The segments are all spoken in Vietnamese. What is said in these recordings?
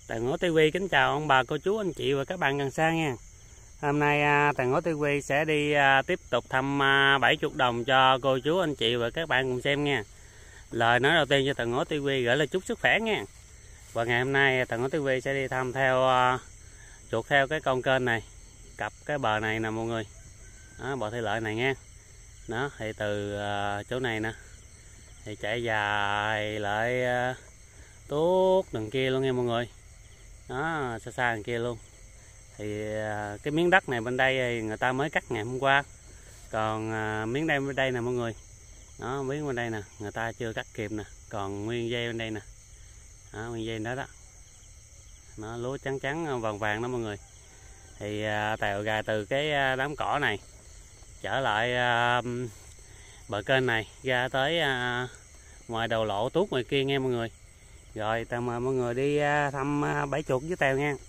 Tài Ngổ TV kính chào ông bà cô chú anh chị và các bạn gần xa nha. Hôm nay Tài Ngổ TV sẽ đi tiếp tục thăm bẫy chuột đồng cho cô chú anh chị và các bạn cùng xem nha. Lời nói đầu tiên cho Tài Ngổ TV gửi là chúc sức khỏe nha. Và ngày hôm nay Tài Ngổ TV sẽ đi thăm theo chuột theo cái con kênh này, cặp cái bờ này nè mọi người. Đó, bờ thủy lợi này nha. Đó thì từ chỗ này nè thì chạy dài lại tuốt đằng kia luôn nha mọi người. Đó, xa xa đằng kia luôn. Thì cái miếng đất này bên đây người ta mới cắt ngày hôm qua. Còn miếng đây bên đây nè mọi người. Đó, miếng bên đây nè, người ta chưa cắt kịp nè, còn nguyên dây bên đây nè. Đó, nguyên dây đó đó. Nó lúa trắng trắng vàng vàng đó mọi người. Thì tèo gà từ cái đám cỏ này trở lại bờ kênh này ra tới ngoài đầu lộ tuốt ngoài kia nghe mọi người. Rồi tao mời mọi người đi thăm bẫy chuột với tèo nha.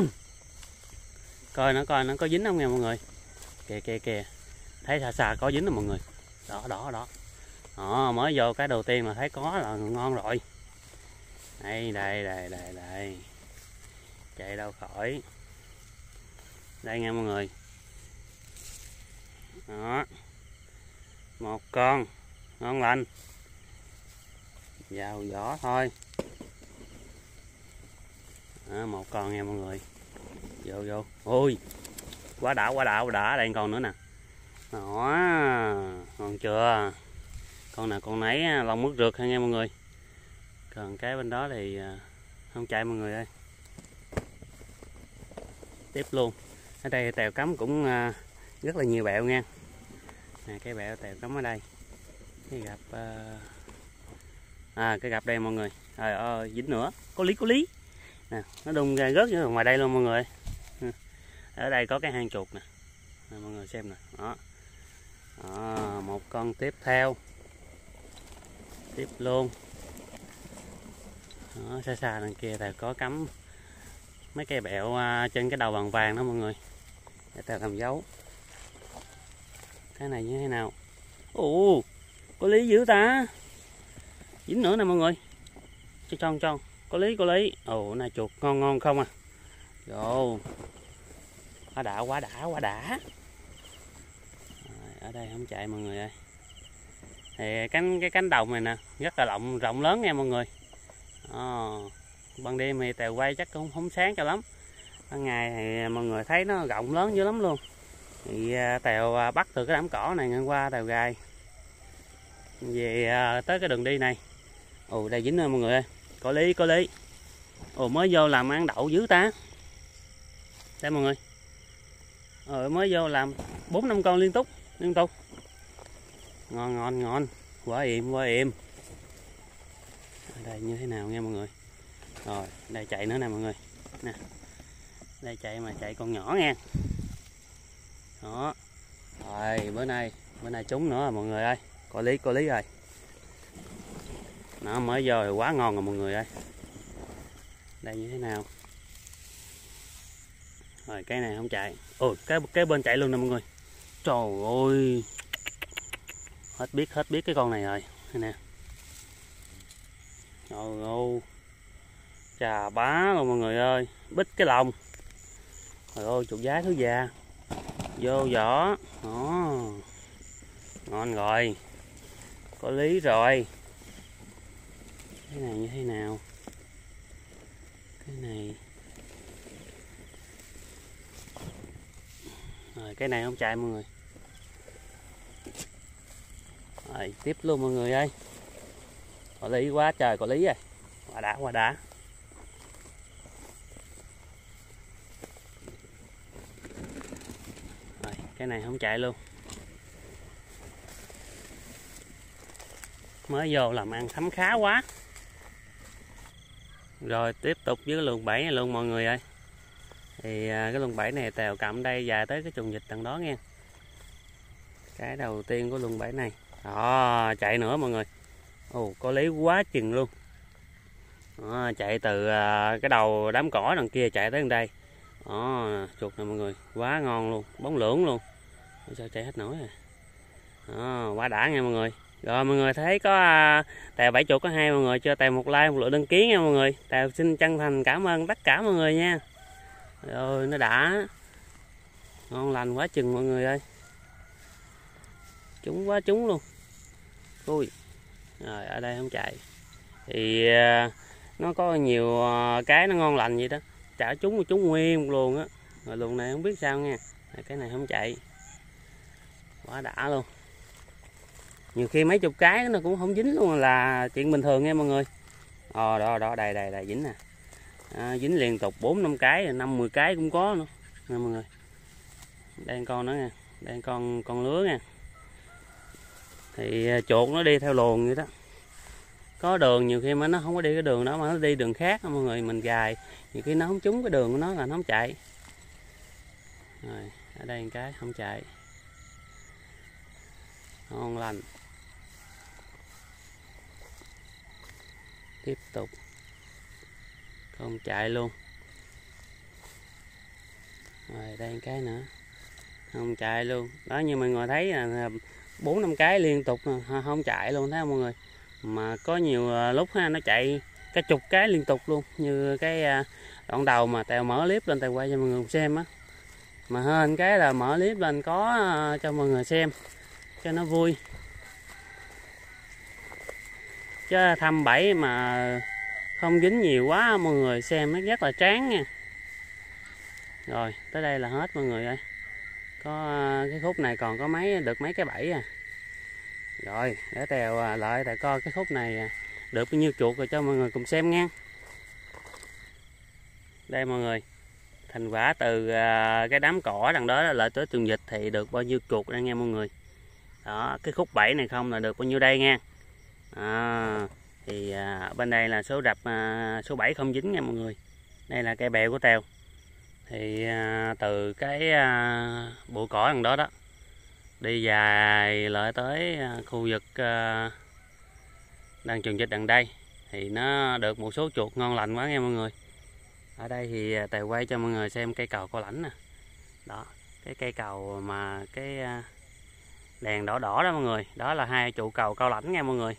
coi nó có dính không nha mọi người. Kìa kìa kìa, thấy xa xa có dính rồi mọi người. Đó đó đó. Đó, mới vô cái đầu tiên mà thấy có là ngon rồi. Đây đây đây đây đây, chạy đâu khỏi. Đây nha mọi người. Đó, một con ngon lành, vào vỏ thôi. Đó, một con nha mọi người. Vô vô. Ui, quá đã, đây còn nữa nè. Đó, còn chưa. Con nào con nấy lông mướt rượt ha nghe mọi người. Còn cái bên đó thì không chạy mọi người ơi. Tiếp luôn. Ở đây tèo cắm cũng rất là nhiều bẹo nha. Nè, cái bẹo tèo cắm ở đây. Cái gặp cái gặp đây mọi người. Trời ơi, dính nữa. Có lý. Nè, nó đung ra rớt ở ngoài đây luôn mọi người. Ở đây có cái hang chuột nè. Nè, mọi người xem nè. Đó. Đó, một con tiếp theo. Tiếp luôn. Đó, xa xa đằng kia là có cắm mấy cây bẹo trên cái đầu vàng vàng đó mọi người. Để ta làm dấu. Cái này như thế nào? Ồ, có lý dữ ta. Dính nữa nè mọi người. Cho có lý. Ồ, này chuột ngon không à. Rồi. Quá đã. Rồi, ở đây không chạy mọi người ơi. Thì cái cánh đồng này nè rất là rộng lớn nha mọi người. Ban đêm thì tèo quay chắc cũng không sáng cho lắm. Ban ngày thì mọi người thấy nó rộng lớn dữ lắm luôn. Thì tèo bắt từ cái đám cỏ này ngang qua tèo gài về tới cái đường đi này. Ồ, đây dính rồi mọi người ơi. Có lý. Ồ, mới vô làm ăn đậu dữ ta. Đây mọi người. Mới vô làm 4-5 con liên tục. Ngon. Quá im. Ở đây như thế nào nha mọi người. Rồi, đây chạy nữa nè mọi người. Nè. Đây chạy mà chạy con nhỏ nha. Đó. Rồi, bữa nay trúng nữa rồi mọi người ơi. Có lý rồi. Nó mới vô thì quá ngon rồi mọi người ơi. Đây như thế nào. Rồi cái này không chạy. Ôi, cái bên chạy luôn nè mọi người. Trời ơi. Hết biết cái con này rồi. Đây nè. Trời ơi. Chà bá luôn mọi người ơi. Bít cái lồng. Trời ơi, chuột giá thứ già. Vô vỏ. Đó. Ngon rồi. Có lý rồi. Cái này như thế nào? Cái này. Rồi cái này không chạy mọi người. Rồi tiếp luôn mọi người ơi. Có lý quá trời, có lý rồi. Quá đã. Rồi cái này không chạy luôn. Mới vô làm ăn thấm khá quá. Rồi tiếp tục với cái luồng bẫy này luôn mọi người ơi. Thì cái luồng bẫy này tèo cầm đây dài tới cái chuồng vịt đằng đó nha. Cái đầu tiên của luồng bẫy này. Đó, chạy nữa mọi người. Ồ, có lý quá chừng luôn. Đó, chạy từ cái đầu đám cỏ đằng kia chạy tới đằng đây. Đó, chuột này mọi người, quá ngon luôn, bóng lưỡng luôn. Sao chạy hết nổi rồi. Đó, quá đã nha mọi người. Rồi mọi người thấy có Tèo 70 có 2 mọi người cho Tèo một like, một lượt đăng ký nha mọi người. Tèo xin chân thành cảm ơn tất cả mọi người nha. Rồi nó đã ngon lành quá chừng mọi người ơi. Trúng quá trúng luôn. Ui. Rồi ở đây không chạy. Thì nó có nhiều cái nó ngon lành vậy đó. Chả trúng nguyên luôn á. Rồi luồng này không biết sao nha. Cái này không chạy. Quá đã luôn. Nhiều khi mấy chục cái nó cũng không dính luôn là chuyện bình thường nha mọi người. Đó đây dính nè. Dính liên tục 4-5 cái, 5-10 cái cũng có nữa nè mọi người. Đây con nữa nha, đây con lứa nha. Thì chuột nó đi theo luồng vậy đó. Có đường nhiều khi mà nó không có đi cái đường đó mà nó đi đường khác mọi người, mình gài nhiều khi nó không trúng cái đường của nó là nó không chạy. Rồi ở đây một cái không chạy. Ngon lành. Tiếp tục không chạy luôn. Rồi đây cái nữa không chạy luôn đó, như mọi người thấy là 4-5 cái liên tục không chạy luôn, thấy không mọi người. Mà có nhiều lúc nó chạy cả chục cái liên tục luôn, như cái đoạn đầu mà Tèo mở clip lên Tèo quay cho mọi người xem á. Mà hơn cái là mở clip lên có cho mọi người xem cho nó vui, chứ thăm bẫy mà không dính nhiều quá mọi người xem nó rất là chán nha. Rồi tới đây là hết mọi người ơi. Có cái khúc này còn có được mấy cái bẫy à. Rồi để Tèo lại Tèo coi cái khúc này được bao nhiêu chuột rồi cho mọi người cùng xem nha. Đây mọi người, thành quả từ cái đám cỏ đằng đó lại tới tường vịt thì được bao nhiêu chuột đây nghe mọi người. Đó, cái khúc bẫy này không là được bao nhiêu đây nha. Thì bên đây là số đập số 7 không dính nha mọi người. Đây là cây bèo của Tèo. Thì từ cái bụi cỏ đằng đó đó đi dài lại tới khu vực đang trường dịch đằng đây thì nó được một số chuột ngon lành quá nghe mọi người. Ở đây thì Tèo quay cho mọi người xem cây cầu Cao Lãnh nè. Đó, cái cây cầu mà cái đèn đỏ đỏ đó mọi người, đó là 2 trụ cầu Cao Lãnh nha mọi người.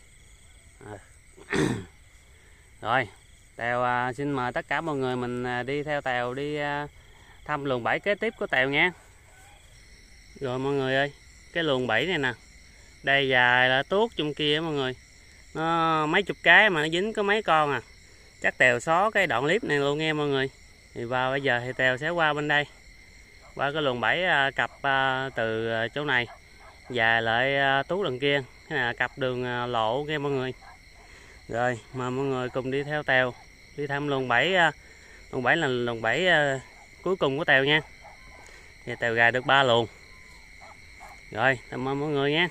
Rồi Tèo xin mời tất cả mọi người mình đi theo Tèo đi thăm luồng bẫy kế tiếp của Tèo nha. Rồi mọi người ơi, cái luồng bẫy này nè, đây dài là tuốt trong kia mọi người, nó mấy chục cái mà nó dính có mấy con à. Chắc Tèo xóa cái đoạn clip này luôn nghe mọi người. Thì vào bây giờ thì Tèo sẽ qua bên đây, qua cái luồng bẫy cặp từ chỗ này dài lại tuốt đằng kia, cái này là cặp đường lộ nghe mọi người. Rồi mà mọi người cùng đi theo Tèo đi thăm luồng bẫy. Luồng bẫy là luồng bẫy cuối cùng của Tèo nha. Thì Tèo gài được 3 luồng. Rồi cảm ơn mọi người nha.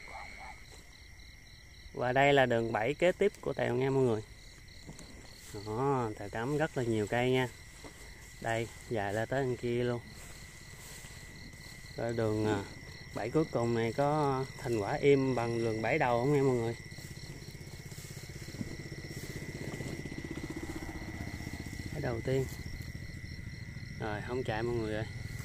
Và đây là đường bẫy kế tiếp của Tèo nha mọi người. Đó, Tèo cắm rất là nhiều cây nha. Đây dài ra tới bên kia luôn. Rồi đường bẫy cuối cùng này có thành quả im bằng đường bẫy đầu không nha mọi người. Cái đầu tiên. Rồi không chạy mọi người ơi.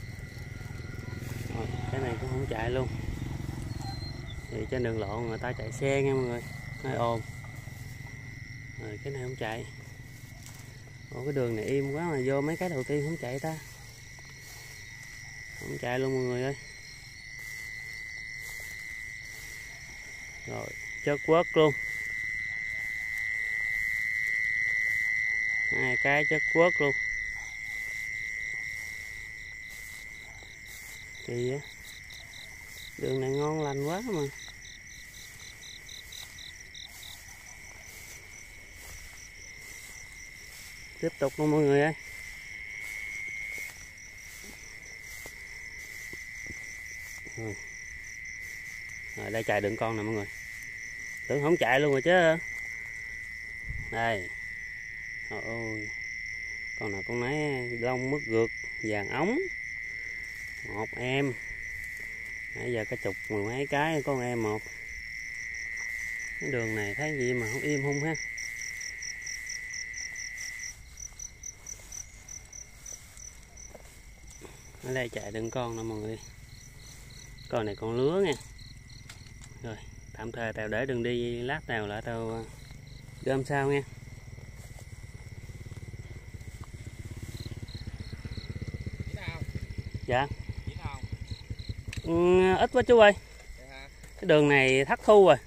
Rồi, cái này cũng không chạy luôn. Thì trên đường lộ người ta chạy xe nha mọi người, hơi ồn. Rồi cái này không chạy. Ủa cái đường này im quá mà vô mấy cái đầu tiên không chạy ta. Không chạy luôn mọi người ơi. Rồi chất quất luôn. 2 cái chất quất luôn. Kỳ á. Đường này ngon lành quá mà. Tiếp tục luôn mọi người ơi. Rồi đây chạy đựng con nè mọi người. Tưởng không chạy luôn rồi chứ. Đây. Ôi. Con nào con nấy lông mất gượt vàng ống. Một em. Nãy giờ cả chục mười mấy cái con em một. Cái đường này thấy gì mà không im hung ha. Ở đây chạy đựng con nè mọi người. Con này con lứa nha. Rồi tạm thời tao để đường đi, lát nào lại tao gom sau nha. Dạ. Ít quá chú ơi. Cái đường này thất thu rồi.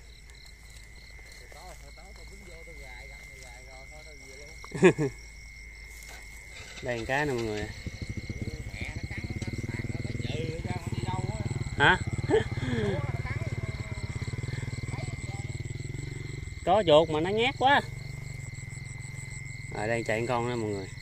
Đây một cái nè mọi người. Hả? Có chuột mà nó nhát quá. Ở đây chạy con đó mọi người.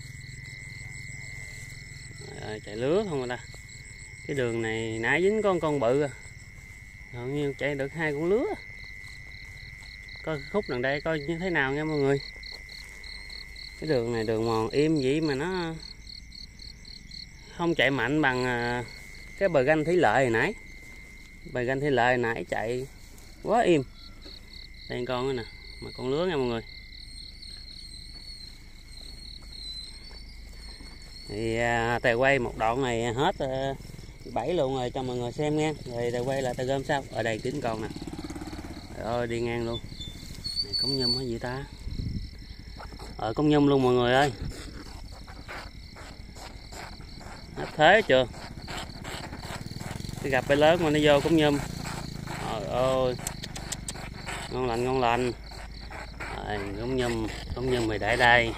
Chạy lứa không ta. Cái đường này nãy dính con bự à. Hầu như chạy được 2 con lứa. Coi khúc đằng đây coi như thế nào nha mọi người. Cái đường này đường mòn im vậy mà nó không chạy mạnh bằng cái bờ ganh thủy lợi hồi nãy. Bờ ganh thủy lợi hồi nãy chạy quá im. Đây con nữa nè, mà con lứa nha mọi người. Thì tè quay một đoạn này hết bẫy luôn rồi cho mọi người xem nha. Rồi tè quay lại tè gom sau. Ở đây 9 con nè. Trời ơi đi ngang luôn. Này cống nhum hay gì ta? Cống nhum luôn mọi người ơi. Hết thế chưa? Cái gặp cái lớn mà nó vô cống nhum. Trời ơi. Ngon lành ngon lành. Cống nhum mày để đây.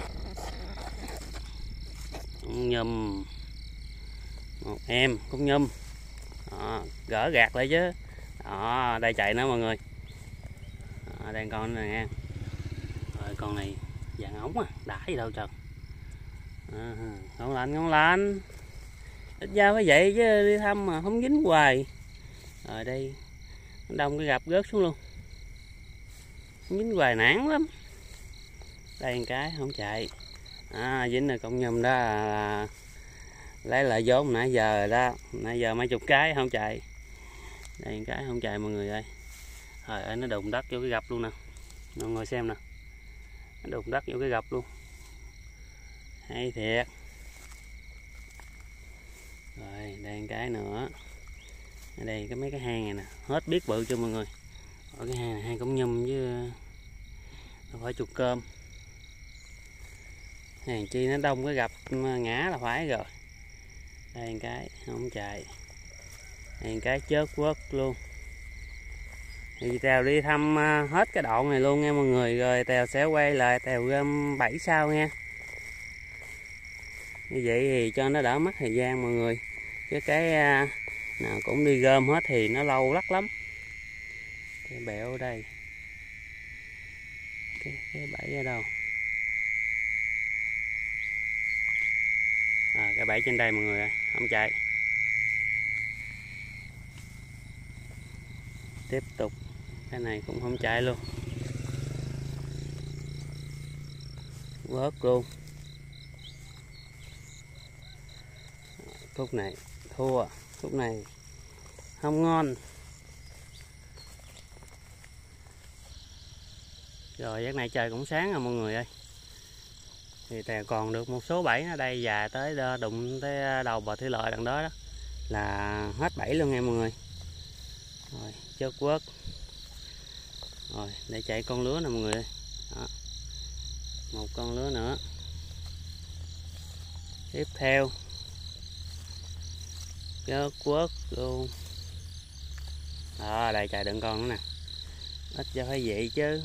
Cống nhum. Một em cống nhum. Đó, gỡ gạt lại chứ. Đó, đây chạy nữa mọi người. Đó, đây con này nha. Rồi con này vàng ống à, đã gì đâu trời. Ngon lành ngon lành. Ít ra phải vậy chứ đi thăm mà không dính hoài. Rồi đây đông cái gặp rớt xuống luôn. Không dính hoài nản lắm. Đây một cái không chạy. Dính rồi cọng nhum đó là lấy lại vốn nãy giờ rồi đó. Nãy giờ mấy chục cái không chạy. Đây một cái không chạy mọi người ơi. Trời ơi nó đụng đất vô cái gặp luôn nè. Mọi người xem nè. Nó đụng đất vô cái gặp luôn. Hay thiệt. Rồi đây một cái nữa. Ở đây cái mấy cái hang này nè, hết biết bự cho mọi người. Ở cái hang này hang cống nhum chứ không phải chuột cơm. Hàng chi nó đông cái gặp ngã là phải rồi. Đây một cái không chạy. Đây một cái chớt quất luôn. Thì Tèo đi thăm hết cái đoạn này luôn nha mọi người. Rồi Tèo sẽ quay lại Tèo gom bẫy sau nha. Như vậy thì cho nó đỡ mất thời gian mọi người. Chứ cái nào cũng đi gom hết thì nó lâu lắc lắm. Cái bẹo ở đây. Cái bẫy ở đâu? Cái bẫy trên đây mọi người ơi, không chạy. Tiếp tục. Cái này cũng không chạy luôn. Vớt luôn. Khúc này thua. Khúc này không ngon. Rồi giấc này trời cũng sáng rồi mọi người ơi. Thì Tèo còn được một số bẫy ở đây dài tới đụng tới đầu bờ thủy lợi đằng đó, đó là hết bẫy luôn nha mọi người. Rồi chớt quất. Rồi để chạy con lứa nè mọi người ơi. Đó. Một con lứa nữa. Tiếp theo chớt quất luôn. Đó đây chạy đựng con nữa nè. Ít cho phải vậy chứ.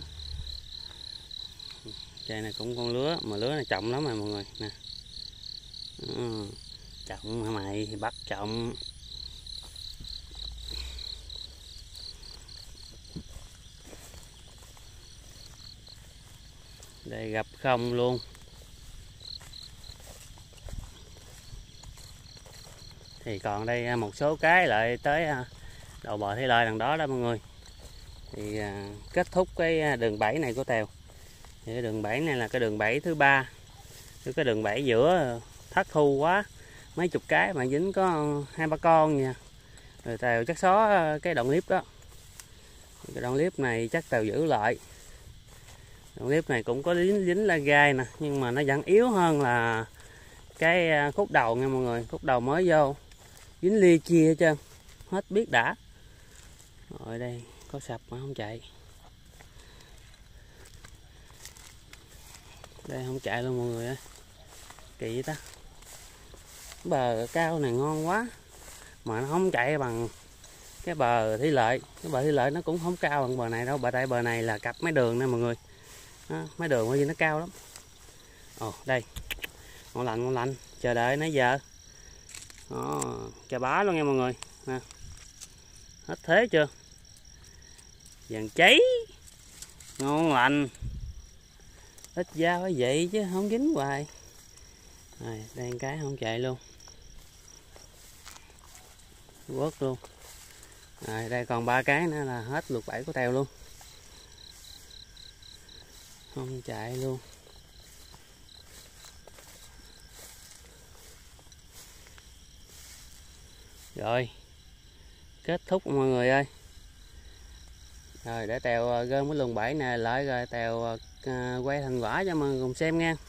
Đây này cũng con lứa, mà lứa này trọng lắm rồi mọi người nè. Trọng hả mày, thì bắt trọng. Đây gặp không luôn. Thì còn đây một số cái lại tới đầu bờ thủy lợi đằng đó đó mọi người. Thì kết thúc cái đường bẫy này của Tèo. Thì cái đường bẫy này là cái đường bẫy thứ 3. Cái đường bẫy giữa thất thu quá, mấy chục cái mà dính có 2-3 con nha. Rồi Tèo chắc xóa cái đoạn clip đó. Cái đoạn clip này chắc Tèo giữ lại. Đoạn clip này cũng có dính la gai nè, nhưng mà nó vẫn yếu hơn là cái khúc đầu nha mọi người. Khúc đầu mới vô dính lia chia hết trơn, hết biết đã. Rồi đây Có sập mà không chạy. Đây không chạy luôn mọi người ơi. Kỳ vậy ta. Bờ cao này ngon quá. Mà nó không chạy bằng cái bờ Thủy Lợi. Cái bờ Thủy Lợi nó cũng không cao bằng bờ này đâu. Bờ này là cặp mấy đường nè mọi người. Đó, mấy đường bởi vì nó cao lắm. Ồ đây. Ngon lành. Chờ đợi nãy giờ. Đó, chà bá luôn nha mọi người. Nè. Hết thế chưa? Vàng cháy. Ngon lành. Ít da phải vậy chứ không dính hoài. Rồi, đây cái không chạy luôn. Quất luôn. Rồi, đây còn 3 cái nữa là hết lượt bẫy của tèo luôn. Không chạy luôn. Rồi. Kết thúc mọi người ơi. Rồi để tèo gom cái luồng bẫy này lại rồi tèo quay thành quả cho mọi người cùng xem nha.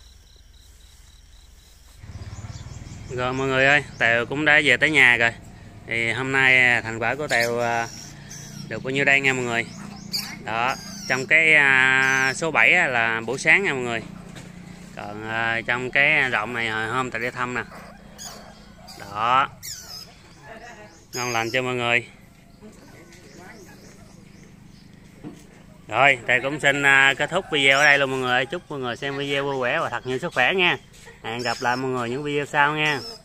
Rồi mọi người ơi, tèo cũng đã về tới nhà rồi. Thì hôm nay thành quả của tèo được bao nhiêu đây nha mọi người. Đó, trong cái số 7 là buổi sáng nha mọi người. Còn trong cái rộng này hồi hôm tèo đi thăm nè. Đó. Ngon lành cho mọi người. Rồi, tèo cũng xin kết thúc video ở đây luôn mọi người. Chúc mọi người xem video vui vẻ và thật nhiều sức khỏe nha. Hẹn gặp lại mọi người những video sau nha.